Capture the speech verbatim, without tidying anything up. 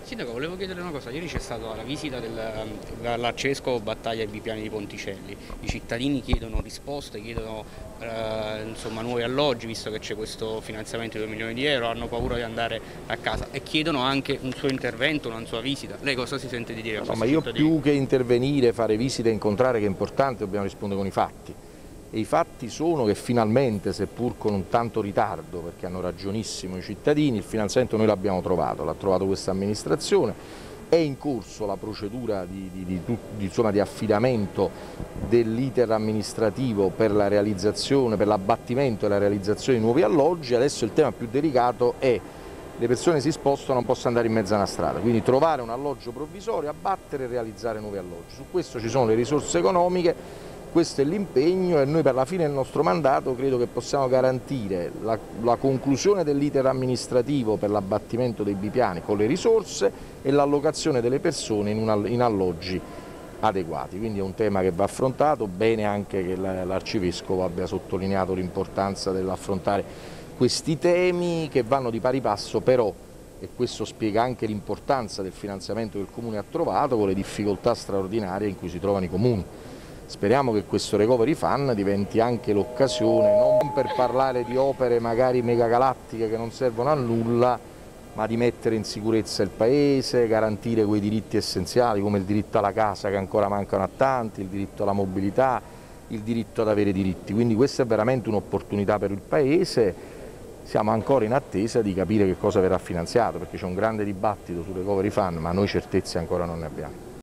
Sindaco, volevo chiedere una cosa, ieri c'è stata la visita del, dall'Arcivescovo Battaglia ai Bipiani di Ponticelli, i cittadini chiedono risposte, chiedono eh, insomma, nuovi alloggi, visto che c'è questo finanziamento di due milioni di euro, hanno paura di andare a casa e chiedono anche un suo intervento, una sua visita. Lei cosa si sente di dire a no, questi ma io cittadini? più che intervenire, fare visite e incontrare, che è importante, dobbiamo rispondere con i fatti. E i fatti sono che finalmente, seppur con un tanto ritardo, perché hanno ragionissimo i cittadini, il finanziamento noi l'abbiamo trovato, l'ha trovato questa amministrazione, è in corso la procedura di, di, di, di, insomma, di affidamento dell'iter amministrativo per la realizzazione, per l'abbattimento e la realizzazione di nuovi alloggi. Adesso il tema più delicato è: le persone si spostano, non possono andare in mezzo a una strada, quindi trovare un alloggio provvisorio, abbattere e realizzare nuovi alloggi. Su questo ci sono le risorse economiche. Questo è l'impegno e noi per la fine del nostro mandato credo che possiamo garantire la, la conclusione dell'iter amministrativo per l'abbattimento dei bipiani con le risorse e l'allocazione delle persone in, una, in alloggi adeguati. Quindi è un tema che va affrontato, bene anche che l'Arcivescovo abbia sottolineato l'importanza dell'affrontare questi temi che vanno di pari passo, però, e questo spiega anche l'importanza del finanziamento che il Comune ha trovato, con le difficoltà straordinarie in cui si trovano i comuni. Speriamo che questo Recovery Fund diventi anche l'occasione, non per parlare di opere magari megagalattiche che non servono a nulla, ma di mettere in sicurezza il Paese, garantire quei diritti essenziali come il diritto alla casa che ancora mancano a tanti, il diritto alla mobilità, il diritto ad avere diritti. Quindi questa è veramente un'opportunità per il Paese. Siamo ancora in attesa di capire che cosa verrà finanziato, perché c'è un grande dibattito sul Recovery Fund, ma noi certezze ancora non ne abbiamo.